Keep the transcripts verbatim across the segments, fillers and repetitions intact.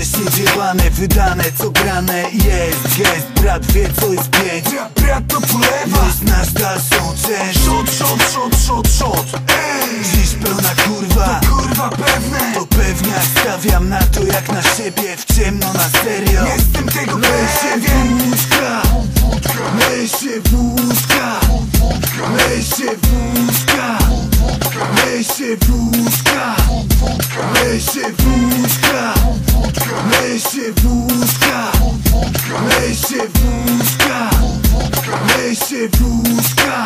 wcześniej wiebane, wydane, co grane jest. Gest, brat wie co jest pięć. Brat, brat to polewa. Jest nasz dalszą część. Shot, shot, shot, shot, shot. Ej, Dziś pełna kurwa, to kurwa pewne. to pewniak, stawiam na to jak na siebie. W ciemno na serio. Jestem tego Lej się pewien. wódka, lej się wódka, lej się wódka, lej się wódka, lej się wódka, lej się wódka, lej się wódka, lej się wódka.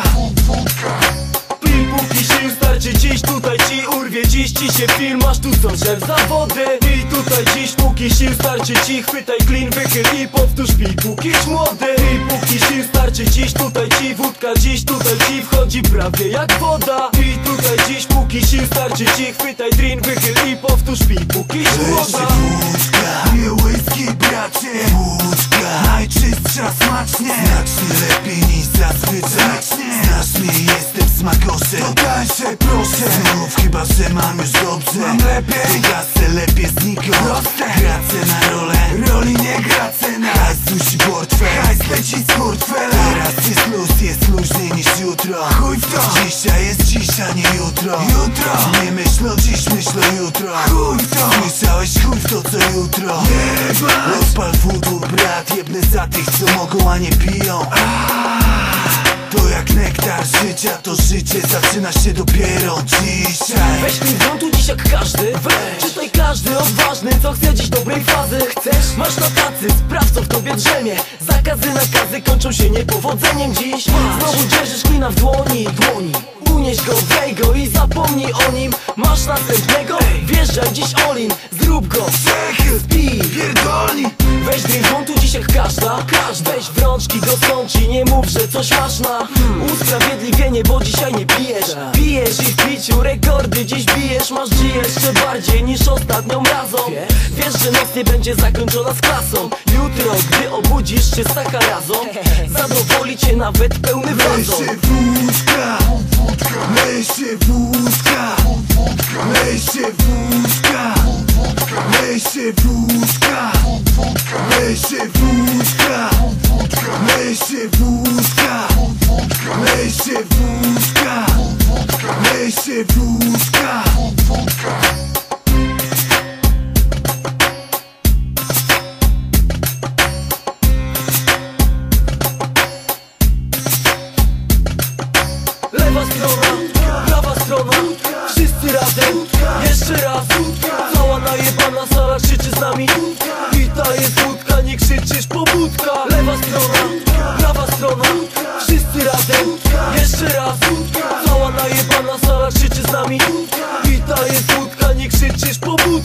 Pij póki sił starczy dziś, tutaj ci urwie. Dziś ci się film, masz tu są szef zawody. Pij tutaj dziś póki sił starczy ci. Chwytaj klin, wychyl i powtórz. Pij pókiś młody. Pij póki sił starczy dziś, tutaj ci wódka. Dziś tutaj ci wchodzi prawie jak woda. Pij tutaj dziś póki sił starczy ci. Chwytaj drin, wychyl i powtórz. Pij pókiś Lej się młoda. wódka, Nie whisky, bracie. wódka, Najczystsza, smacznie. znacznie lepiej niż zazwyczaj. Znacznie. Znasz mnie, jestem smakoszem. To daj się proszę. Znów chyba, że mam już dobrze. Mam lepiej. To gasę lepiej znikąd. Proste. Gracę na rolę. Roli nie gra cena. Hajs dusi portfel. Hajs leci z portfela. Teraz jest luz, jest luźniej niż jutro. Chuj w to. Dzisiaj jest dziś, a nie jutro. Jutro. Nie myśl o dziś, myśl o jutro. Chuj w to. Słyszałeś chuj w to co jutro. Jebać. Rozpal wódu, brat, jebnę za tych co mogą, a nie piją. To jak nektar życia, to życie zaczyna się dopiero dzisiaj. Weź mi tu dziś jak każdy. Weź. Czytaj każdy odważny, co chce dziś dobrej fazy. Chcesz? Masz na tacy, sprawdź co w tobie drzemie. Zakazy, nakazy kończą się niepowodzeniem dziś. Znowu dzierżysz klina w dłoni, dłoni. Unieś go, wej go i zapomnij o nim. Masz następnego? Wjeżdżaj dziś all-in. Zrób go, Cechy, spij. pierdolni. Weź drink tu dziś jak każda. Weź w rączki go sąci, nie mów, że coś masz na usprawiedliwienie, bo dzisiaj nie pijesz. Pijesz i w piciu rekordy dziś bijesz. Masz dziś jeszcze bardziej niż ostatnią razą. Wiesz, że noc nie będzie zakończona z klasą. Jutro, gdy obudzisz się z takarazą, zadowoli cię nawet pełny Lej wazon. się wódka, lej się wódka, lej się wódka, lej się wódka, lej się wódka, lej się wódka, lej się wódka, lej się wódka. Lewa strona, prawa strona, wszyscy razem, jeszcze raz. Cała najebana sala krzyczy z nami. I ta jest wódka, nie krzyczysz pobudka. Lewa strona, prawa strona, wszyscy razem, jeszcze raz. Cała najebana sala krzyczy z nami. I ta jest wódka, nie krzyczysz pobudka.